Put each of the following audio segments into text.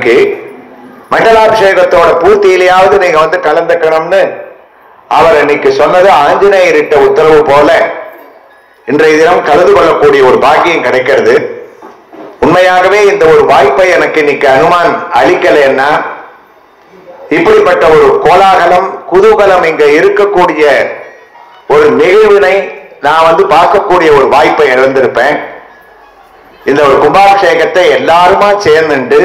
இன்னைக்கு மண்டலாபிஷேகத்தோட பூர்த்தியிலேயாவது நீங்க வந்து கலந்துக்கணும்னு அவர் இன்னைக்கு சொன்னது ஆஞ்சநேயரிட்ட உத்தரவு போல இன்றைய தினம் கலந்து கொள்ளக்கூடிய ஒரு பாக்கியம் கிடைக்கிறது. உண்மையாகவே இந்த ஒரு வாய்ப்பை எனக்கு இன்னைக்கு அனுமான் அளிக்கலைன்னா இப்படிப்பட்ட ஒரு கோலாகலம் குதூகலம் இங்க இருக்கக்கூடிய ஒரு நிகழ்வினை நான் வந்து பார்க்கக்கூடிய ஒரு வாய்ப்பை இழந்திருப்பேன். இந்த ஒரு கும்பாபிஷேகத்தை எல்லாருமா சேர்ந்து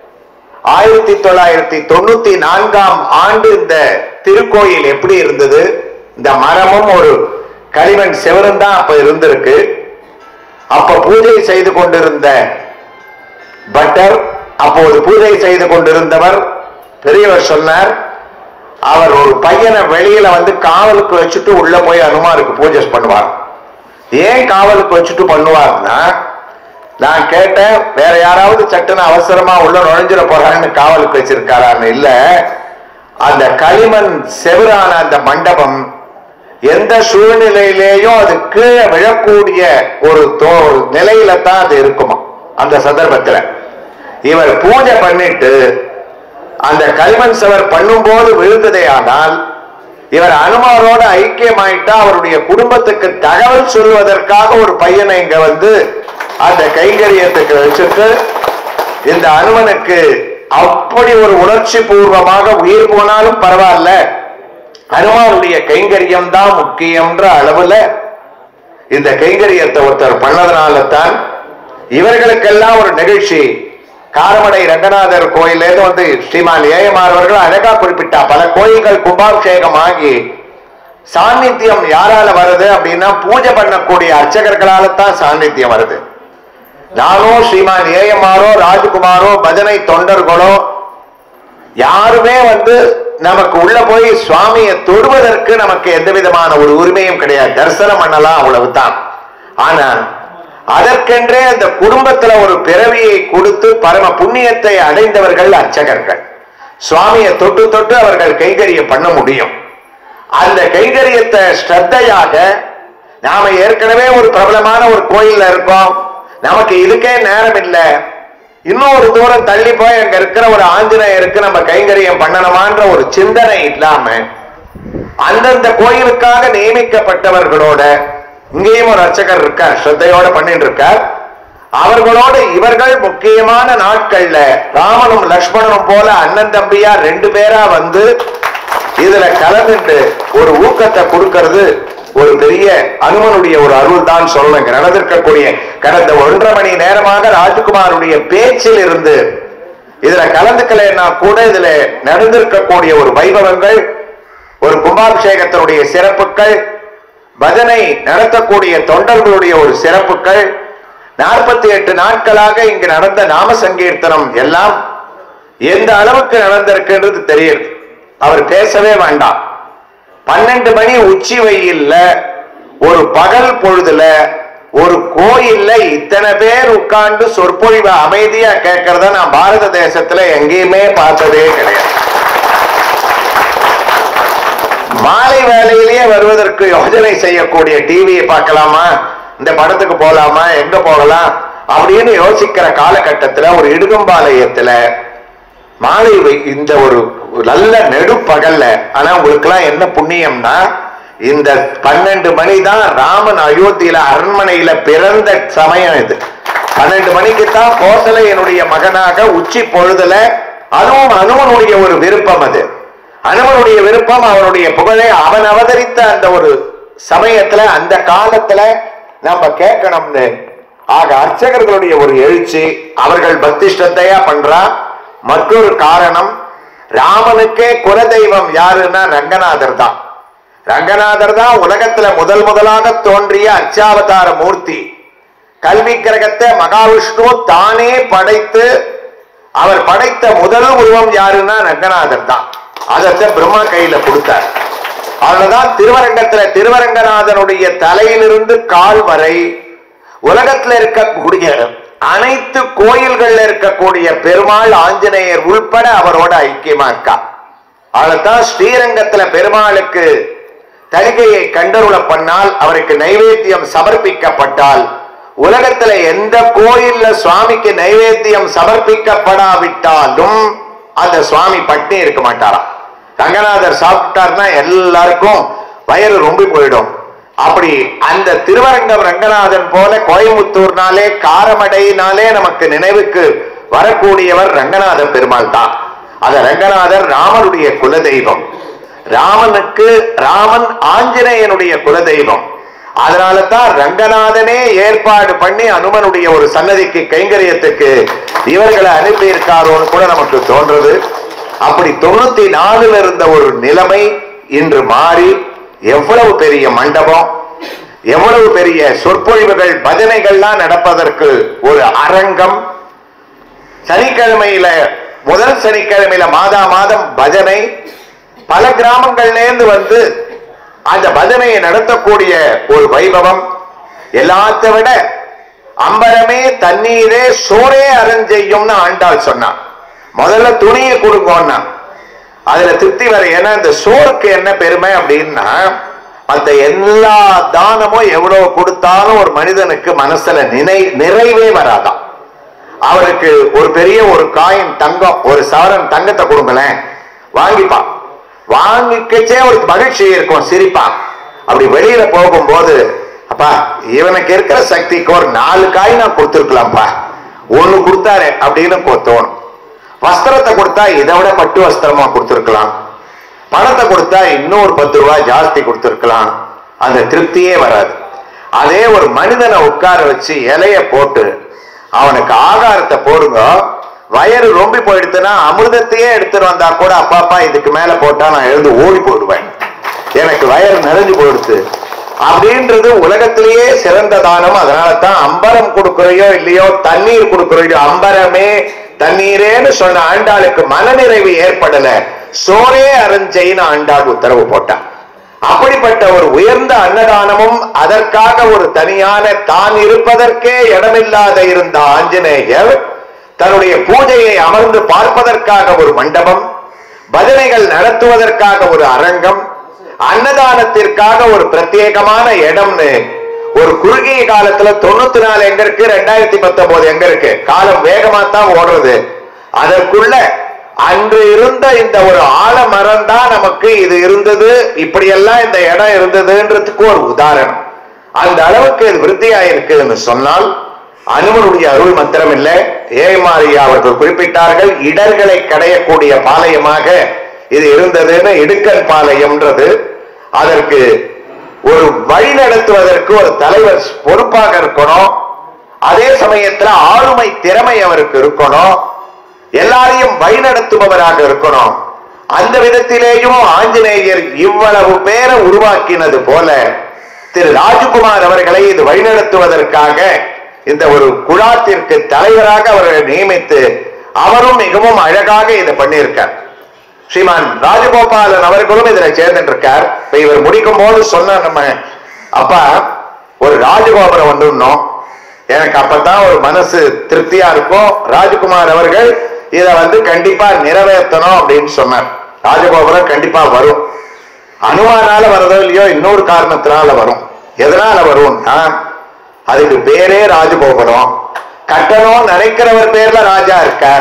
1994 இந்த திருக்கோயில் எப்படி இருந்தது, இந்த மரமும் ஒரு களிமண் செவரும் தான் அப்ப இருந்திருக்கு. அப்ப பூஜை செய்து கொண்டிருந்த பட்டர், அப்போது பூஜை செய்து கொண்டிருந்தவர் பெரியவர் சொன்னார், அவர் ஒரு பையனை வெளியில வந்து காவலுக்கு வச்சுட்டு உள்ள போய் அனுமாருக்கு பூஜை பண்ணுவார். ஏன் காவலுக்கு வச்சுட்டு பண்ணுவார்னா, நான் கேட்டேன் வேற யாராவது சட்டுன்னு அவசரமா உள்ள நுழைஞ்சிட போறான்னு காவலுக்கு வச்சிருக்காரான்னு இல்ல, அந்த களிமண் செவரான அந்த மண்டபம் எந்த சூழ்நிலையிலேயும் அது கீழே விழக்கூடிய ஒரு நிலையில தான் அது இருக்குமா. அந்த சந்தர்ப்பத்தில் இவர் பூஜை பண்ணிட்டு அந்த களிமண் செவர் பண்ணும்போது விழுந்ததே ஆனால் இவர் அனுமாரோட ஐக்கியமாயிட்டா அவருடைய குடும்பத்துக்கு தகவல் சொல்வதற்காக ஒரு பையனை இங்க வந்து அந்த கைங்கரியத்துக்கு வச்சுட்டு இந்த அனுமனுக்கு அப்படி ஒரு உணர்ச்சி பூர்வமாக உயிர் போனாலும் பரவாயில்ல, அனுமானுடைய கைங்கரியம் தான் முக்கியம்ன்ற அளவுல இந்த கைங்கரியத்தை ஒருத்தர் பண்ணதுனால தான் இவர்களுக்கெல்லாம் ஒரு நிகழ்ச்சி. காரமடை ரங்கநாதர் கோயிலேருந்து வந்து ஸ்ரீமான் ஏஎம்ஆர் அவர்கள் அழகா குறிப்பிட்டா, பல கோயில்கள் கும்பாபிஷேகம் ஆகி சாநித்தியம் யாரால வருது அப்படின்னா பூஜை பண்ணக்கூடிய அர்ச்சகர்களால தான் சாநித்தியம் வருது. நானும் ஸ்ரீமான் ஏஎம்ஆரோ ராஜ்குமாரோ பஜனை தொண்டர்களோ யாருமே வந்து நமக்கு உள்ள போய் சுவாமியை தொடுவதற்கு நமக்கு எந்த விதமான ஒரு உரிமையும் கிடையாது. தரிசனம் பண்ணலாம் அவ்வளவுதான். ஆனா அதற்கென்றே அந்த குடும்பத்துல ஒரு பிறவியை கொடுத்து பரம புண்ணியத்தை அடைந்தவர்கள் அர்ச்சகர்கள். சுவாமியை தொட்டு தொட்டு அவர்கள் கைங்கரியம் பண்ண முடியும். அந்த கைங்கரியத்தை ஸ்ரத்தையாக நாம ஏற்கனவே ஒரு பிரபலமான ஒரு கோயில்ல இருக்கோம், நமக்கு இதுக்கே நேரம் இல்லை, இன்னொரு தூரம் தள்ளி போய் அங்க இருக்கிற ஒரு ஆஞ்சநேயருக்கு நம்ம கைங்கரியம் பண்ணணுமான்ற ஒரு சிந்தனை இல்லாம அந்தந்த கோயிலுக்காக நியமிக்கப்பட்டவர்களோட, இங்கேயும் ஒரு அர்ச்சகர் இருக்கார் ஸ்ரத்தையோட பண்ணிட்டு இருக்கார், அவர்களோட இவர்கள் முக்கியமான நாட்கள்ல ராமனும் லக்ஷ்மணனும் போல அண்ணன் தம்பியா 2 பேரா வந்து இதுல கலந்துட்டு ஒரு ஊக்கத்தை கொடுக்கிறது ஒரு பெரிய அனுமனுடைய ஒரு அருள் தான் சொல்லுங்க. நடந்திருக்கக்கூடிய கடந்த 1.5 மணி நேரமாக ராஜ்குமாருடைய பேச்சில் இருந்து இதுல கலந்துக்கலைன்னா கூட இதுல நடந்திருக்கக்கூடிய ஒரு வைபவங்கள், ஒரு கும்பாபிஷேகத்தினுடைய சிறப்புகள், பஜனை நடத்தக்கூடிய தொண்டர்களுடைய ஒரு சிறப்புகள், 48 நாட்களாக இங்கு நடந்த நாம சங்கீர்த்தனம் எல்லாம் எந்த அளவுக்கு நடந்திருக்குன்றது தெரியுது. அவர் பேசவே வேண்டாம். 12 மணி உச்சி வெயில்ல ஒரு பகல் பொழுதுல ஒரு கோயில்ல இத்தனை பேர் உட்கார்ந்து சொற்பொழிவை அமைதியா கேட்கறத நான் பாரத தேசத்துல எங்கேயுமே பார்த்ததே கிடையாது. மாலை வேலையிலேயே வருவதற்கு யோஜனை செய்யக்கூடிய டிவியை பார்க்கலாமா, இந்த படத்துக்கு போகலாமா, எங்க போகலாம் அப்படின்னு யோசிக்கிற காலகட்டத்தில் ஒரு இடுகம்பாளையத்துல மாலை இந்த ஒரு நல்ல நெடுப்பகல்ல, ஆனா உங்களுக்கு எல்லாம் என்ன புண்ணியம்னா இந்த 12 மணி தான் ராமன் அயோத்தியில அரண்மனையில பிறந்த சமயம். இது 12 மணிக்கு தான் கோசலையனுடைய மகனாக உச்சி பொழுதுல, அதுவும் அனுமனுடைய ஒரு விருப்பம். அது அனுமனுடைய விருப்பம், அவனுடைய புகழை அவன் அவதரித்த அந்த ஒரு சமயத்துல அந்த காலத்துல நம்ம கேட்கணும்னு. ஆக அர்ச்சகர்களுடைய ஒரு எழுச்சி, அவர்கள் பக்தி ஸ்ரத்தையா பண்றா. மற்றொரு காரணம், ராமனுக்கே குலதெய்வம் யாருன்னா ரங்கநாதர் தான். ரங்கநாதர் தான் உலகத்துல முதலாக தோன்றிய அர்ச்சாவதார மூர்த்தி. கல்வி கிரகத்தை மகாவிஷ்ணு தானே படைத்து, அவர் படைத்த முதல் உருவம் யாருன்னா ரங்கநாதர் தான். அதத்தை பிரம்மா கையில கொடுத்தார். அதனால்தான் திருவரங்கத்துல திருவரங்கநாதனுடைய தலையிலிருந்து கால் வரை உலகத்துல இருக்கக்கூடிய அனைத்து கோயில்கள்ல இருக்கக்கூடிய பெருமாள் ஆஞ்சநேயர் உள்பட அவரோட ஐக்கியமா இருக்கா. அதனால்தான் ஸ்ரீரங்கத்துல பெருமாளுக்கு தலிகையை கண்டருள பண்ணால், அவருக்கு நைவேத்தியம் சமர்ப்பிக்கப்பட்டால் உலகத்துல எந்த கோயில்ல சுவாமிக்கு நைவேத்தியம் சமர்ப்பிக்கப்படாவிட்டாலும் அந்த சுவாமி பட்னி இருக்க மாட்டாராம். ரங்கநாதர் சாப்பிட்டார்னா எல்லாருக்கும் வயிறு ரொம்ப போயிடும். அப்படி அந்த திருவரங்கம் ரங்கநாதன் போல கோயம்புத்தூர்னாலே காரமடையினாலே நமக்கு நினைவுக்கு வரக்கூடியவர் ரங்கநாத பெருமாள் தான். அந்த ரங்கநாதர் ராமனுடைய குலதெய்வம். ராமன் ஆஞ்சநேயனுடைய குலதெய்வம். அதனால தான் ரங்கநாதனே ஏற்பாடு பண்ணி அனுமனுடைய ஒரு சன்னதிக்கு கைங்கரியத்துக்கு இவர்களை அனுப்பியிருக்காரோன்னு கூட நமக்கு தோன்றது. அப்படி 94 இருந்த ஒரு நிலைமை இன்று மாறி எவ்வளவு பெரிய மண்டபம், எவ்வளவு பெரிய சொற்பொழிவுகள், பஜனைகள்லாம் நடப்பதற்கு ஒரு அரங்கம். சனிக்கிழமையில முதல் சனிக்கிழமையில மாதம் பஜனை பல கிராமங்கள்லேருந்து வந்து அந்த பஜனையை நடத்தக்கூடிய ஒரு வைபவம். எல்லாத்தை விட அம்பரமே தண்ணீரே சோரே அரஞ்செய்யும்னு ஆண்டாள் சொன்னான். முதல்ல துணியை கொடுங்கோன்னா அதுல திருப்தி வர. ஏன்னா இந்த சோருக்கு என்ன பெருமை அப்படின்னா, மற்ற எல்லா தானமும் எவ்வளவு கொடுத்தாலும் ஒரு மனிதனுக்கு மனசுல நிறைவே வராதான். அவருக்கு ஒரு பெரிய ஒரு காயின் தங்கம், ஒரு சவரன் தங்கத்தை கொடுங்களேன், வாங்கிப்பான். வாங்கிக்கச்சே ஒரு மகிழ்ச்சி இருக்கும், சிரிப்பான். அப்படி வெளியில போகும்போது, அப்பா இவனுக்கு இருக்கிற சக்திக்கு ஒரு 4 காய் நான் கொடுத்துருக்கலாம்ப்பா, 1 கொடுத்தாரு அப்படின்னு தோணும். வஸ்திரத்தை கொடுத்தா இதை விட பட்டு வஸ்திரமா கொடுத்துருக்கலாம், பணத்தை கொடுத்தா இன்னொரு 10 ரூபாய் ஜாஸ்தி கொடுத்துருக்கலாம். அந்த திருப்தியே வராது. அதே ஒரு மனிதனை உட்கார வச்சு இலைய போட்டு அவனுக்கு ஆகாரத்தை போடுங்க, வயிறு ரொம்பி போயிடுத்துன்னா அமிர்தத்தையே எடுத்துட்டு வந்தா கூட அப்பாப்பா இதுக்கு மேல போட்டா நான் எழுந்து ஓடி போயிடுவேன், எனக்கு வயிறு நிறைஞ்சு போயிடுத்து அப்படின்றது உலகத்திலேயே சிறந்த தானம். அதனால தான் அம்பரம் கொடுக்குறையோ இல்லையோ தண்ணீர் கொடுக்குறையோ அம்பரமே தண்ணீரேன்னு சொன்ன ஆண்டாளுக்கு மனநிறைவு ஏற்படல, சோரே அரஞ்சைன்னு ஆண்டாள் உத்தரவு போட்டான். அப்படிப்பட்ட ஒரு உயர்ந்த அன்னதானமும் அதற்காக ஒரு தனியான தான் இருப்பதற்கே இடமில்லாத இருந்த ஆஞ்சநேயர் தன்னுடைய பூஜையை அமர்ந்து பார்ப்பதற்காக ஒரு மண்டபம், பஜனைகள் நடத்துவதற்காக ஒரு அரங்கம், அன்னதானத்திற்காக ஒரு பிரத்யேகமான இடம்னு ஒரு குறுகிய காலத்துல 94 எங்க இருக்கு, 2019 எங்க இருக்கு, காலம் வேகமா தான் ஓடுறது. அதற்குள்ள அன்று இருந்த இந்த ஒரு ஆலமரம் தான் நமக்கு இது இருந்தது, இப்படியெல்லாம் இந்த இடம் இருந்ததுன்றதுக்கு ஒரு உதாரணம். அந்த அளவுக்கு இது விருத்தியாயிருக்குன்னு சொன்னால் அனுமனுடைய அருள் மந்திரம் இல்லை. ஏமாரியா அவர்கள் குறிப்பிட்டார்கள், இடர்களை கடையக்கூடிய பாளையமாக இது இருந்ததுன்னு. இடுக்கன் பாளையம்ன்றது அதற்கு ஒரு வழி நடத்துவதற்கு ஒரு தலைவர் பொறுப்பாக இருக்கணும், அதே சமயத்துல ஆளுமை திறமை அவருக்கு இருக்கணும், எல்லாரையும் வழிநடத்துபவராக இருக்கணும். அந்த விதத்திலேயும் ஆஞ்சநேயர் இவ்வளவு பேரை உருவாக்கினது போல திரு ராஜகுமார் அவர்களை இது வழிநடத்துவதற்காக இந்த ஒரு குழாத்திற்கு தலைவராக அவர்களை நியமித்து அவரும் மிகவும் அழகாக இதை பண்ணியிருக்கார். ஸ்ரீமான் ராஜகோபாலன் அவர்களும் இதுல சேர்ந்துட்டு இருக்கார். இப்ப இவர் முடிக்கும் போது சொன்ன, நம்ம அப்பா ஒரு ராஜகோபுரம் வந்துடணும், எனக்கு அப்பதான் ஒரு மனசு திருப்தியா இருக்கும், ராஜகுமார் அவர்கள் இதை கண்டிப்பா நிறைவேற்றணும் அப்படின்னு சொன்னார். ராஜகோபுரம் கண்டிப்பா வரும். அனுமானால வரதோ இல்லையோ இன்னொரு காரணத்தினால வரும். எதனால வரும்னா அதுக்கு பேரே ராஜகோபுரம். கட்டணும் நினைக்கிறவர் பேர்ல ராஜா இருக்கார்,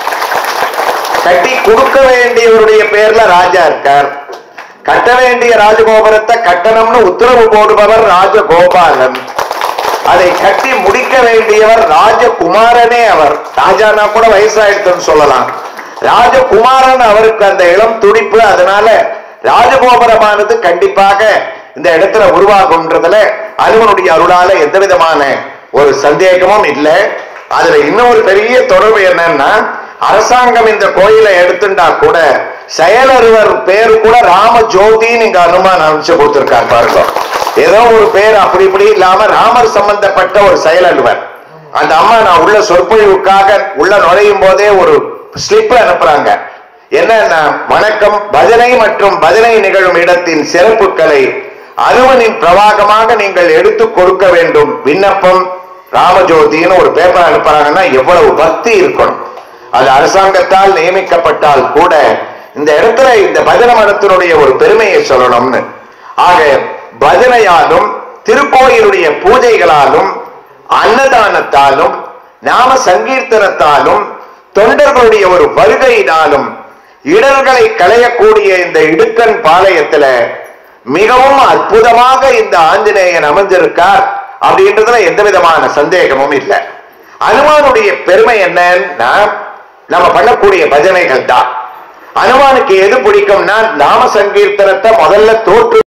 கட்டி கொடுக்க வேண்டியவருடைய பேர்ல ராஜா இருக்கார். கட்ட வேண்டிய ராஜகோபுரத்தை கட்டணம்னு உத்தரவு போடுபவர் ராஜகோபாலன், அதை கட்டி முடிக்க வேண்டியவர் ராஜகுமாரனே. அவர் ராஜானா கூட வயசாயிடுச்சுன்னு சொல்லலாம், ராஜகுமாரன் அவருக்கு அந்த இளம் துடிப்பு. அதனால ராஜகோபுரமானது கண்டிப்பாக இந்த இடத்துல உருவாகும்ன்றதுல அனுமனுடைய அருளால எந்த விதமான ஒரு சந்தேகமும் இல்லை. அதுல இன்னொரு பெரிய தொடர்பு என்னன்னா, அரசாங்கம் இந்த கோயிலை எடுத்துட்டா கூட செயலறுவர் பேரு கூட ராம ஜோதின்னு இங்க அனுமான் அமைச்சு கொடுத்திருக்காரு பாருங்க. ஏதோ ஒரு பேர் அப்படி இப்படி இல்லாம ராமர் சம்பந்தப்பட்ட ஒரு செயலறுவர். அந்த அம்மா நான் உள்ள சொற்பொழிவுக்காக உள்ள நுழையும் போதே ஒரு ஸ்லிப் அனுப்புறாங்க. என்னன்னா, வணக்கம், பஜனை மற்றும் பஜனை நிகழும் இடத்தின் சிறப்புகளை அனுமனின் பிரவாகமாக நீங்கள் எடுத்து கொடுக்க வேண்டும், விண்ணப்பம் ராமஜோதின்னு ஒரு பேப்பர் அனுப்புறாங்கன்னா எவ்வளவு பக்தி இருக்கணும். அது அரசாங்கத்தால் நியமிக்கப்பட்டால் கூட இந்த இடத்துல இந்த பஜனை மடத்தினுடைய ஒரு பெருமையை சொல்லணும்னு. ஆக பஜனையாலும் திருக்கோயிலுடைய பூஜைகளாலும் அன்னதானத்தாலும் நாம சங்கீர்த்தனத்தாலும் தொண்டர்களுடைய ஒரு வருகையினாலும் இடர்களை களையக்கூடிய இந்த இடுக்கன் பாளையத்துல மிகவும் அற்புதமாக இந்த ஆஞ்சநேயன் அமைஞ்சிருக்கார் அப்படின்றதுல எந்த விதமான சந்தேகமும் இல்லை. அனுமானுடைய பெருமை என்னன்னா நம்ம பண்ணக்கூடிய பஜனைகள் தான். அனுமானுக்கு எது பிடிக்கும்னா நாம சங்கீர்த்தனத்தை முதல்ல தோற்று